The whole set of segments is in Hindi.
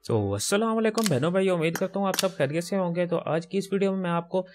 तो अस्सलाम वालेकुम बहनों भाई, उम्मीद करता हूँ आप सब खैरियत से होंगे। तो आज की इस वीडियो में मैं आपको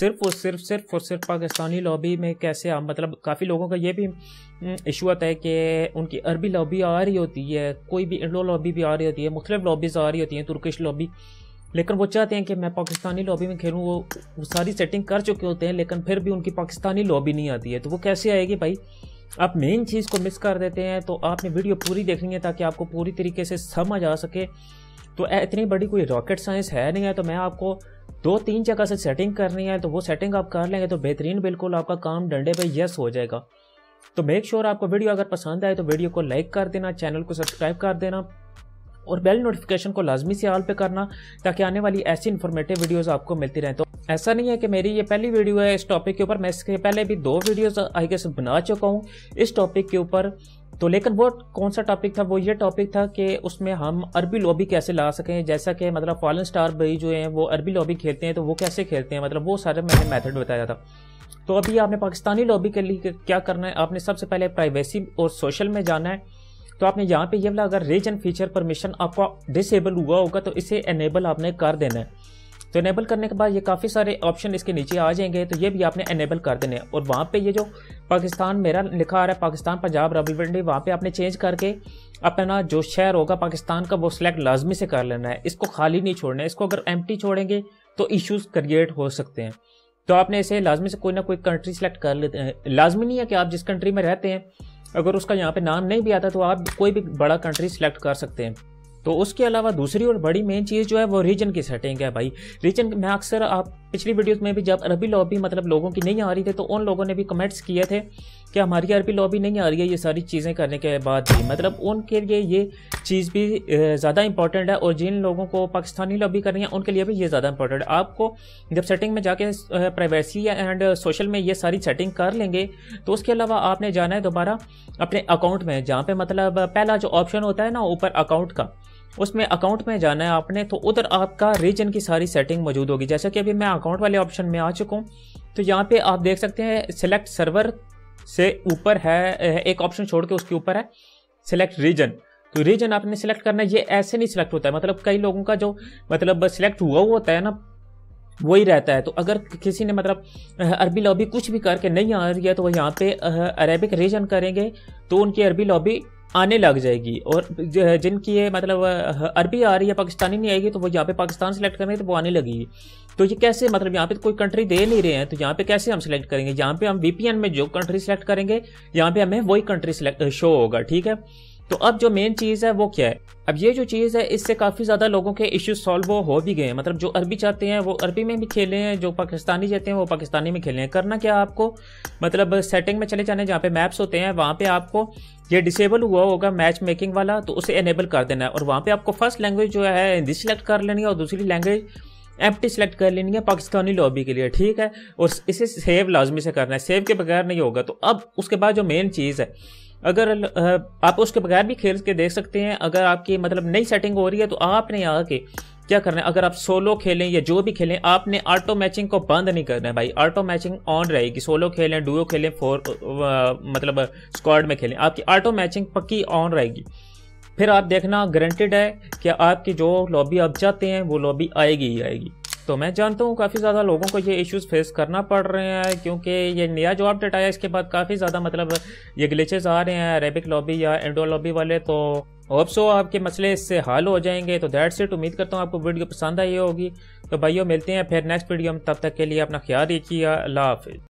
सिर्फ पाकिस्तानी लॉबी में कैसे आप मतलब काफ़ी लोगों का ये भी इशू आता है कि उनकी अरबी लॉबी आ रही होती है, कोई भी इंडो लॉबी भी आ रही होती है, मुख्तलिफ लॉबीज़ आ रही होती हैं, तुर्किश लॉबी, लेकिन वो चाहते हैं कि मैं पाकिस्तानी लॉबी में खेलूँ। वो सारी सेटिंग कर चुके होते हैं लेकिन फिर भी उनकी पाकिस्तानी लॉबी नहीं आती है। तो वो कैसे आएगी भाई? आप मेन चीज़ को मिस कर देते हैं। तो आपने वीडियो पूरी देखनी है ताकि आपको पूरी तरीके से समझ आ सके। तो इतनी बड़ी कोई रॉकेट साइंस है नहीं है। तो मैं आपको 2-3 जगह से सेटिंग करनी है, तो वो सेटिंग आप कर लेंगे तो बेहतरीन, बिल्कुल आपका काम डंडे पे यस हो जाएगा। तो मेक श्योर आपको वीडियो अगर पसंद आए तो वीडियो को लाइक कर देना, चैनल को सब्सक्राइब कर देना और बेल नोटिफिकेशन को लाजमी से ऑल पे करना ताकि आने वाली ऐसी इन्फॉर्मेटिव वीडियोस आपको मिलती रहें। तो ऐसा नहीं है कि मेरी ये पहली वीडियो है इस टॉपिक के ऊपर, मैं इसके पहले भी 2 वीडियोस आई गेस बना चुका हूँ इस टॉपिक के ऊपर। तो लेकिन वो कौन सा टॉपिक था? वो ये टॉपिक था कि उसमें हम अरबी लॉबी कैसे ला सकें, जैसा कि मतलब फॉलन स्टार भाई जो हैं वो अरबी लॉबी खेलते हैं, तो वो कैसे खेलते हैं, मतलब वो सारे मैंने मेथड बताया था। तो अभी आपने पाकिस्तानी लॉबी के लिए क्या करना है, आपने सबसे पहले प्राइवेसी और सोशल में जाना है। तो आपने यहाँ पे ये वाला अगर रीजन फीचर परमिशन आपका डिसेबल हुआ होगा तो इसे एनेबल आपने कर देना है। तो एनेबल करने के बाद ये काफ़ी सारे ऑप्शन इसके नीचे आ जाएंगे, तो ये भी आपने एनेबल कर देने हैं। और वहाँ पे ये जो पाकिस्तान मेरा लिखा आ रहा है, पाकिस्तान पंजाब रावलपिंडी, वहाँ पे आपने चेंज करके अपना जो शहर होगा पाकिस्तान का वो सिलेक्ट लाजमी से कर लेना है। इसको खाली नहीं छोड़ना है। इसको अगर एम्प्टी छोड़ेंगे तो इश्यूज क्रिएट हो सकते हैं। तो आपने इसे लाजमी से कोई ना कोई कंट्री सेलेक्ट कर लेते हैं। लाजमी नहीं है कि आप जिस कंट्री में रहते हैं अगर उसका यहाँ पे नाम नहीं भी आता तो आप कोई भी बड़ा कंट्री सेलेक्ट कर सकते हैं। तो उसके अलावा दूसरी और बड़ी मेन चीज़ जो है वो रीजन की सेटिंग है भाई। रीजन में अक्सर आप पिछली वीडियोस में भी जब अरबी लॉबी मतलब लोगों की नहीं आ रही थी तो उन लोगों ने भी कमेंट्स किए थे कि हमारी अरबी लॉबी नहीं आ रही है। ये सारी चीज़ें करने के बाद भी मतलब उनके लिए ये चीज़ भी ज़्यादा इंपॉर्टेंट है, और जिन लोगों को पाकिस्तानी लॉबी करनी है उनके लिए भी ये ज़्यादा इंपॉर्टेंट है। आपको जब सेटिंग में जाके प्राइवेसी एंड सोशल में ये सारी सेटिंग कर लेंगे तो उसके अलावा आपने जाना है दोबारा अपने अकाउंट में, जहाँ पे मतलब पहला जो ऑप्शन होता है ना ऊपर अकाउंट का, उसमें अकाउंट में जाना है आपने। तो उधर आपका रीजन की सारी सेटिंग मौजूद होगी। जैसा कि अभी मैं अकाउंट वाले ऑप्शन में आ चुका हूँ, तो यहाँ पे आप देख सकते हैं सिलेक्ट सर्वर से ऊपर है एक ऑप्शन छोड़ के उसके ऊपर है सिलेक्ट रीजन। तो रीजन आपने सिलेक्ट करना है। ये ऐसे नहीं सिलेक्ट होता है, मतलब कई लोगों का जो मतलब सिलेक्ट हुआ होता है ना वही रहता है। तो अगर किसी ने मतलब अरबी लॉबी कुछ भी करके नहीं आ रही है तो वो यहाँ पे अरेबिक रीजन करेंगे तो उनकी अरबी लॉबी आने लग जाएगी। और जिनकी ये मतलब अरबी आ रही है पाकिस्तानी नहीं आएगी तो वो यहाँ पे पाकिस्तान सेलेक्ट करेंगे तो वो आने लगेगी। तो ये कैसे, मतलब यहाँ पे तो कोई कंट्री दे नहीं रहे हैं तो यहाँ पे कैसे हम सेलेक्ट करेंगे? यहाँ पे हम वीपीएन में जो कंट्री सेलेक्ट करेंगे यहाँ पे हमें वही कंट्री सेलेक्ट शो होगा, ठीक है। तो अब जो मेन चीज़ है वो क्या है? अब ये जो चीज़ है इससे काफ़ी ज़्यादा लोगों के इश्यूज सॉल्व हो भी गए हैं। मतलब जो अरबी चाहते हैं वो अरबी में भी खेले हैं, जो पाकिस्तानी चाहते हैं वो पाकिस्तानी में खेले हैं। करना क्या आपको, मतलब सेटिंग में चले जाने, जहाँ पे मैप्स होते हैं वहाँ पे आपको ये डिसेबल हुआ होगा मैच मेकिंग वाला, तो उसे एनेबल कर देना है। और वहाँ पे आपको फर्स्ट लैंग्वेज जो है हिंदी सेलेक्ट कर लेनी है और दूसरी लैंग्वेज एम्प्टी सेलेक्ट कर लेनी है पाकिस्तानी लॉबी के लिए, ठीक है। और इसे सेव लाजमी से करना है, सेव के बगैर नहीं होगा। तो अब उसके बाद जो मेन चीज़ है, अगर आप उसके बगैर भी खेल के देख सकते हैं। अगर आपकी मतलब नई सेटिंग हो रही है तो आपने आके क्या करना है, अगर आप सोलो खेलें या जो भी खेलें आपने ऑटो मैचिंग को बंद नहीं करना है भाई। ऑटो मैचिंग ऑन रहेगी, सोलो खेलें, डुओ खेलें, मतलब स्क्वाड में खेलें, आपकी ऑटो मैचिंग पक्की ऑन रहेगी। फिर आप देखना गारंटेड है कि आपकी जो लॉबी आप चाहते हैं वो लॉबी आएगी ही आएगी। तो मैं जानता हूँ काफ़ी ज़्यादा लोगों को ये इश्यूज़ फेस करना पड़ रहे हैं क्योंकि ये नया जो अपडेट आया इसके बाद काफ़ी ज़्यादा मतलब ये ग्लिचेस आ रहे हैं अरेबिक लॉबी या इंडो लॉबी वाले। तो होप सो आपके मसले इससे हल हो जाएंगे। तो दैट्स इट, उम्मीद करता हूँ आपको वीडियो पसंद आई होगी। तो भाइयों मिलते हैं फिर नेक्स्ट वीडियो में, तब तक के लिए अपना ख्याल रखिए। अल्लाह हाफिज़।